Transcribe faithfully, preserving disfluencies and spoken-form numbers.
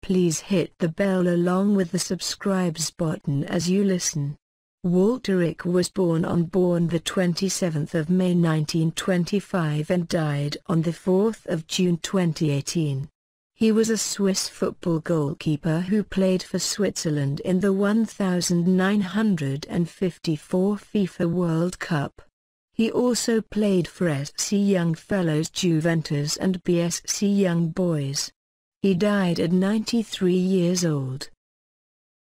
Please hit the bell along with the subscribes button as you listen. Walter Eich was born on born the twenty-seventh of May nineteen twenty-five and died on the fourth of June twenty eighteen. He was a Swiss football goalkeeper who played for Switzerland in the nineteen fifty-four FIFA World Cup. He also played for S C Young Fellows Juventus and B S C Young Boys. He died at ninety-three years old.